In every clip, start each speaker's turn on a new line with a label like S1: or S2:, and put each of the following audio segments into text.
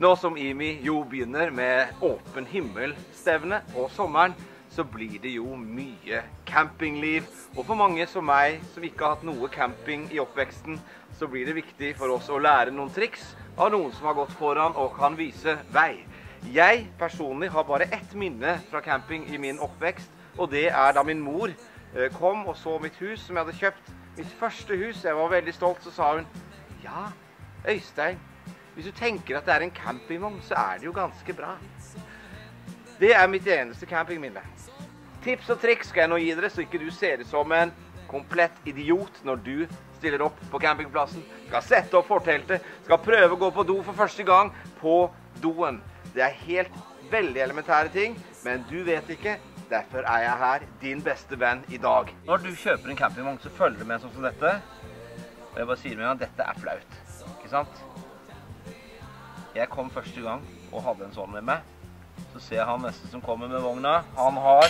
S1: Nå som IMI jo begynner med åpen himmelstevne på sommeren, så blir det jo mye campingliv. Og for mange som meg, som ikke har hatt noe camping i oppveksten, så blir det viktig for oss å lære noen triks av noen som har gått foran og kan vise vei. Jeg personlig har bare ett minne fra camping i min oppvekst, og det er da min mor kom og så mitt hus som jeg hadde kjøpt. Mitt første hus, jeg var veldig stolt, så sa hun, ja, Øystein, hvis du tenker at det er en campingvogn, så er det jo ganske bra. Det er mitt eneste campingminne. Tips og triks skal jeg nå gi dere, så ikke du ser det som en komplett idiot når du stiller opp på campingplassen, skal sette opp forteltet, skal prøve å gå på do for første gang på doen. Det er helt veldig elementære ting, men du vet ikke, derfor er jeg her, din beste venn i dag. Når du kjøper en campingvogn, så følger du med sånn som dette. Og jeg bare sier med meg, dette er flaut, ikke sant? Jeg kom første gang og hadde en sånn med meg. Så ser jeg han neste som kommer med vogna. Han har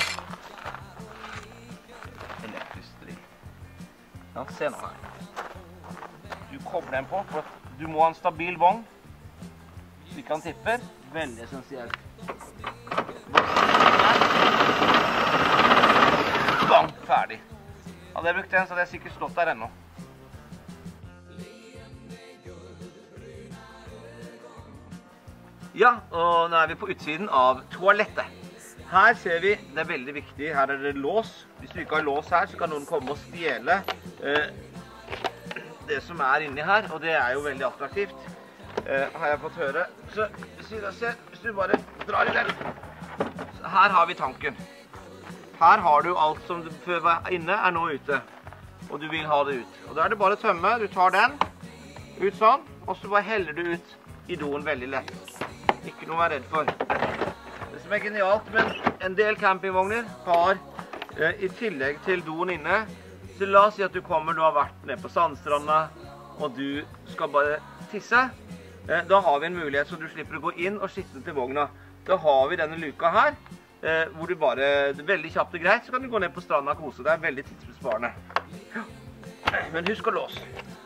S1: elektrisk driv. Ja, se nå her. Du kobler den på, for du må ha en stabil vogn. Så ikke han tipper. Veldig essensielt. Bang! Ferdig. Hadde jeg brukt den, så hadde jeg sikkert slått der ennå. Ja, og nå er vi på utsiden av toalettet. Her ser vi, det er veldig viktig, her er det lås. Hvis du ikke har lås her, så kan noen komme og stjele det som er inni her, og det er jo veldig attraktivt, har jeg fått høre. Så hvis du bare drar i den, så her har vi tanken. Her har du alt som før var inne, er nå ute, og du vil ha det ut. Og da er det bare å tømme, du tar den ut sånn, og så bare heller du ut i doen veldig lett. Ikke noe å være redd for. Det som er genialt, men en del campingvogner har i tillegg til doen inne, så la oss si at du kommer, du har vært nede på sandstranda, og du skal bare tisse. Da har vi en mulighet så du slipper å gå inn og skitne til vogna. Da har vi denne luka her, hvor du bare, det er veldig kjapt og greit, så kan du gå ned på stranda og kose. Det er veldig tidsbesparende. Men husk å låse.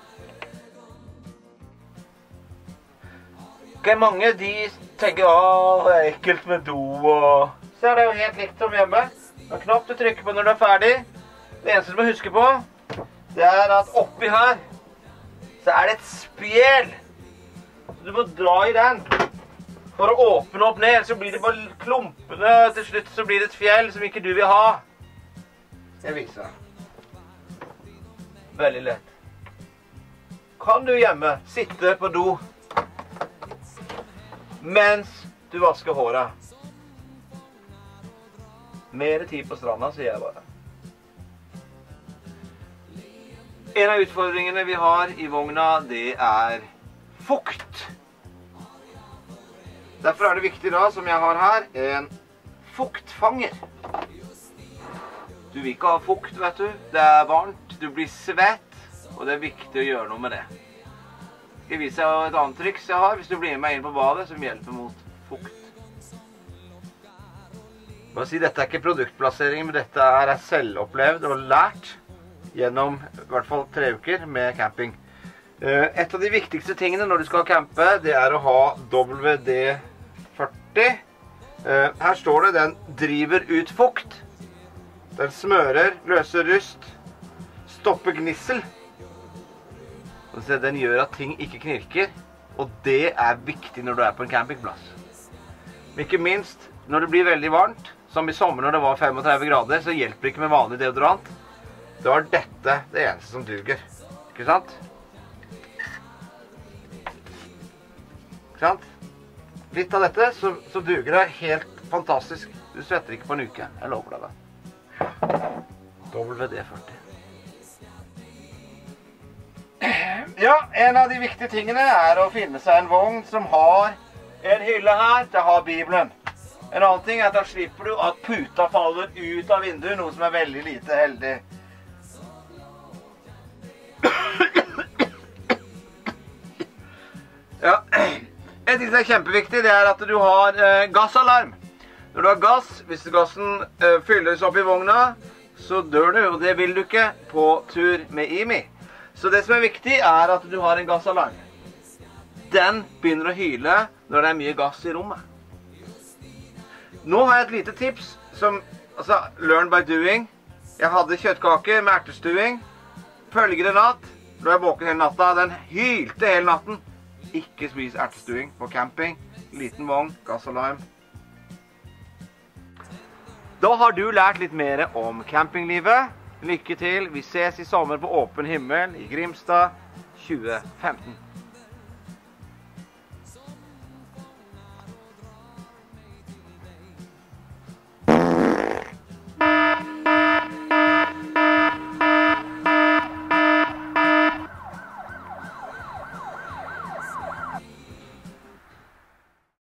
S1: Mange de tenker, det er ekkelt med do, og så er det jo helt likt som hjemme. Det er knapp du trykker på når du er ferdig. Det eneste du må huske på, det er at oppi her, så er det et spjel. Så du må dra i den for å åpne opp ned, så blir det bare klumpene, til slutt så blir det et fjell som ikke du vil ha. Jeg viser deg. Veldig lett. Kan du hjemme sitte på do mens du vasker håret? Mer tid på stranda, sier jeg bare. En av utfordringene vi har i vogna, det er fukt. Derfor er det viktig da, som jeg har her, en fuktfanger. Du vil ikke ha fukt, vet du. Det er varmt, du blir svett, og det er viktig å gjøre noe med det. Jeg skal vise deg et annet triks jeg har, hvis du blir med inn på badet, som hjelper mot fukt. Bare si, dette er ikke produktplassering, men dette er selvopplevd og lært gjennom i hvert fall 3 uker med camping. Et av de viktigste tingene når du skal campe, det er å ha WD-40. Her står det, den driver ut fukt. Den smører, løser rust, stopper gnissel. Den gjør at ting ikke knirker, og det er viktig når du er på en campingplass. Men ikke minst, når det blir veldig varmt, som i sommer når det var 35 grader, så hjelper det ikke med vanlig deodorant. Da er dette det eneste som duger. Ikke sant? Ikke sant? Litt av dette, så duger det helt fantastisk. Du svetter ikke på en uke, jeg lover deg det. WD-40. Ja, en av de viktige tingene er å finne seg en vogn som har en hylle her til å ha Bibelen. En annen ting er at da slipper du at puta faller ut av vinduet, noe som er veldig lite heldig. Ja, en ting som er kjempeviktig, det er at du har gassalarm. Når du har gass, hvis gassen fylles opp i vogna, så dør du, og det vil du ikke på tur med IMI. Så det som er viktig er at du har en gassalarm. den begynner å hyle når det er mye gass i rommet. Nå har jeg et lite tips som, altså, learn by doing. Jeg hadde kjøttkaker med ertestuing. Følgende natt, da jeg våken hele natta, den hylte hele natten. Ikke spis ertestuing på camping. Liten vogn, gass og lime. Da har du lært litt mer om campinglivet. Lykke til. Vi ses i sommer på åpen himmel i Grimstad 2015.